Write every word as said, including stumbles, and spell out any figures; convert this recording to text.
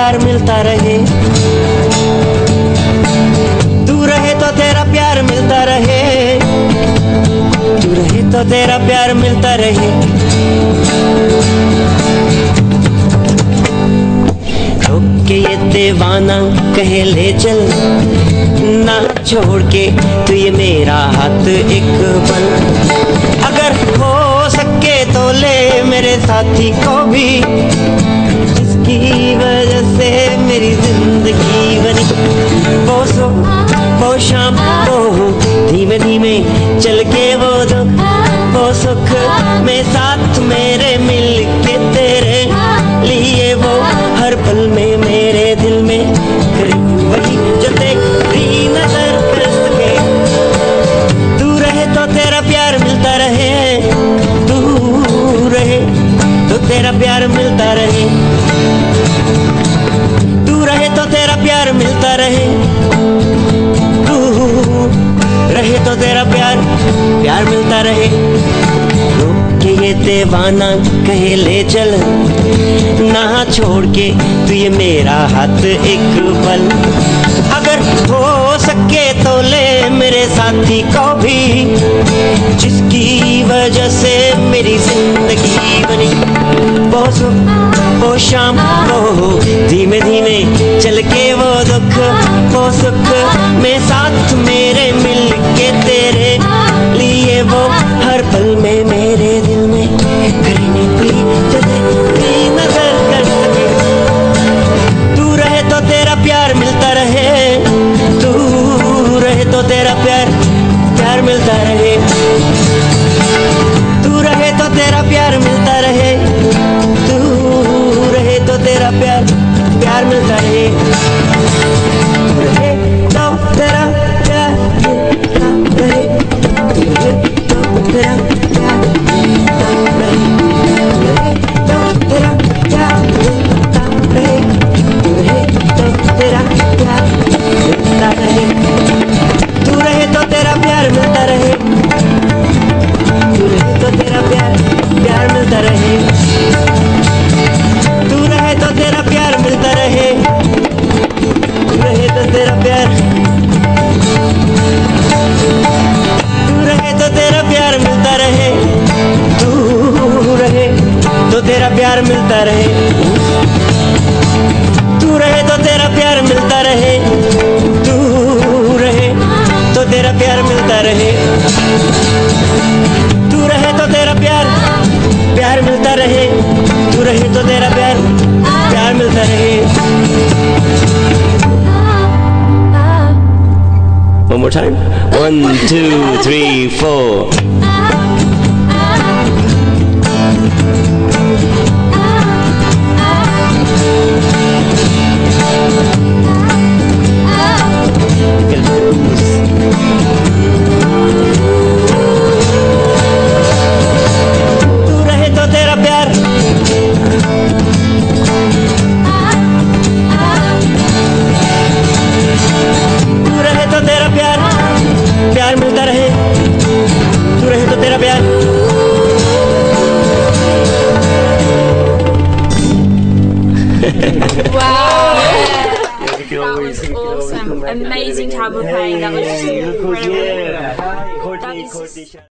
प्यार मिलता रहे, तू रहे तो तेरा प्यार मिलता रहे, तू रहे तो तेरा प्यार मिलता रहे। रोक के ये दीवाना कहे ले चल, ना छोड़ के तू ये मेरा हाथ एक पल। अगर हो सके तो ले मेरे साथी को भी, जिसकी वजह से मेरी जिंदगी बनी। वो सो वो शाम वो धीमे धीमे चल के वो दुख वो सुख में साथ मेरे मिल के तेरे लिए वो हर पल में मेरे दिल में वही जो तेरी नजर कर सके। तू रहे तो तेरा प्यार मिलता रहे, तू रहे तो तेरा प्यार मिलता रहे, तू रहे तो तेरा प्यार मिलता रहे, तू रहे तो तेरा प्यार प्यार मिलता रहे। कि ये दीवाना कहे ले चल, ना छोड़ के तू ये मेरा हाथ एक पल। अगर हो सके तो ले मेरे साथी को भी, जिसकी वजह से मेरी जिंदगी बनी। वो सुख वो शाम वो धीमे धीमे चल के वो दुख वो सुख में साथ मेरे मिल के तेरे लिए वो हर पल में मेरे दिल में करने की जो तेरी नजर कर सके। तू रहे तो तेरा प्यार मिलता रहे, तू रहे तो तेरा प्यार प्यार मिलता रहे, तू रहे तो तेरा प्यार मिलता रहे, तू रहे तो तेरा प्यार प्यार मिलता रहे, रहे तो तेरा प्यार मिलता रहे, रहे तो तेरा प्यार मिलता रहे, रहे तो तेरा प्यार मिलता रहे, रहे तो तेरा प्यार मिलता रहे, तू रहे तो तेरा प्यार मिलता रहे, तू रहे तो तेरा प्यार प्यार मिलता रहे, तू रहे तो तेरा प्यार मिलता रहे, तू रहे तो तेरा प्यार तू रहे तो तेरा प्यार मिलता रहे, तू रहे तो तेरा प्यार मिलता रहे, तू रहे तो तेरा प्यार मिलता रहे, तू रहे तो तेरा प्यार मिलता रहे, तू रहे तो तेरा प्यार प्यार मिलता रहे, तू रहे तो तेरा प्यार प्यार मिलता रहे। One more time. One, two, three, four. प्यार मिलता रहे, तू रहे तो तेरा प्यार Wow. That was awesome. Amazing time of playing. That was just incredible.